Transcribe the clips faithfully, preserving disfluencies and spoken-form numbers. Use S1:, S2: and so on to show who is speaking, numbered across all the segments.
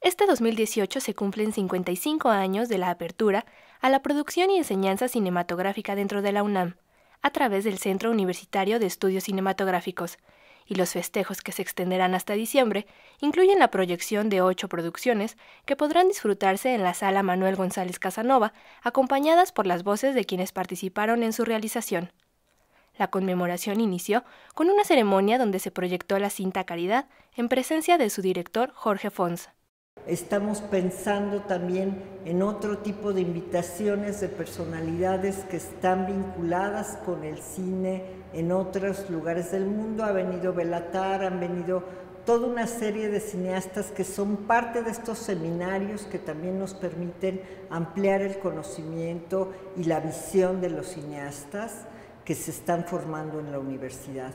S1: Este dos mil dieciocho se cumplen cincuenta y cinco años de la apertura a la producción y enseñanza cinematográfica dentro de la UNAM, a través del Centro Universitario de Estudios Cinematográficos, y los festejos que se extenderán hasta diciembre incluyen la proyección de ocho producciones que podrán disfrutarse en la Sala Manuel González Casanova, acompañadas por las voces de quienes participaron en su realización. La conmemoración inició con una ceremonia donde se proyectó la cinta Caridad en presencia de su director Jorge Fons.
S2: Estamos pensando también en otro tipo de invitaciones de personalidades que están vinculadas con el cine en otros lugares del mundo. Ha venido Béla Tarr, han venido toda una serie de cineastas que son parte de estos seminarios que también nos permiten ampliar el conocimiento y la visión de los cineastas que se están formando en la universidad.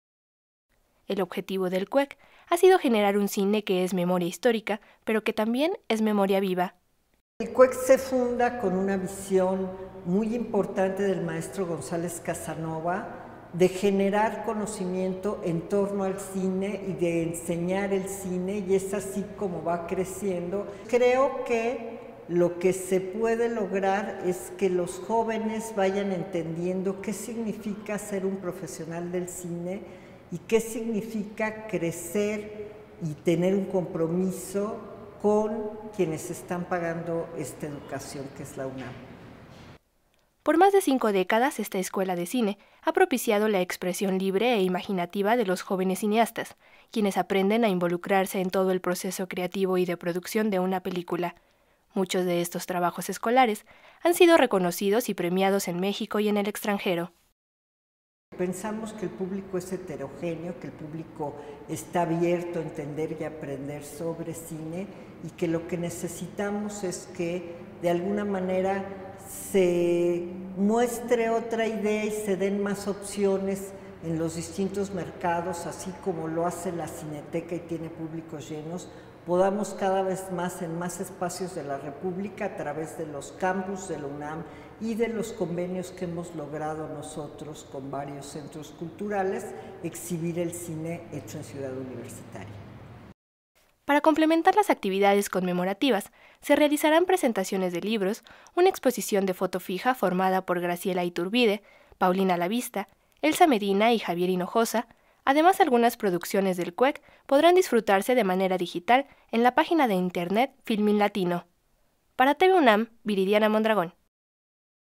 S1: El objetivo del C U E C ha sido generar un cine que es memoria histórica, pero que también es memoria viva.
S2: El C U E C se funda con una visión muy importante del maestro González Casanova de generar conocimiento en torno al cine y de enseñar el cine, y es así como va creciendo. Creo que lo que se puede lograr es que los jóvenes vayan entendiendo qué significa ser un profesional del cine y qué significa crecer y tener un compromiso con quienes están pagando esta educación que es la UNAM.
S1: Por más de cinco décadas, esta escuela de cine ha propiciado la expresión libre e imaginativa de los jóvenes cineastas, quienes aprenden a involucrarse en todo el proceso creativo y de producción de una película. Muchos de estos trabajos escolares han sido reconocidos y premiados en México y en el extranjero.
S2: Pensamos que el público es heterogéneo, que el público está abierto a entender y aprender sobre cine, y que lo que necesitamos es que de alguna manera se muestre otra idea y se den más opciones en los distintos mercados, así como lo hace la Cineteca y tiene públicos llenos. Podamos cada vez más en más espacios de la República, a través de los campus de la UNAM y de los convenios que hemos logrado nosotros con varios centros culturales, exhibir el cine hecho en Ciudad Universitaria.
S1: Para complementar las actividades conmemorativas, se realizarán presentaciones de libros, una exposición de foto fija formada por Graciela Iturbide, Paulina Lavista, Elsa Medina y Javier Hinojosa. Además, algunas producciones del C U E C podrán disfrutarse de manera digital en la página de internet Filmin Latino. Para T V UNAM, Viridiana Mondragón.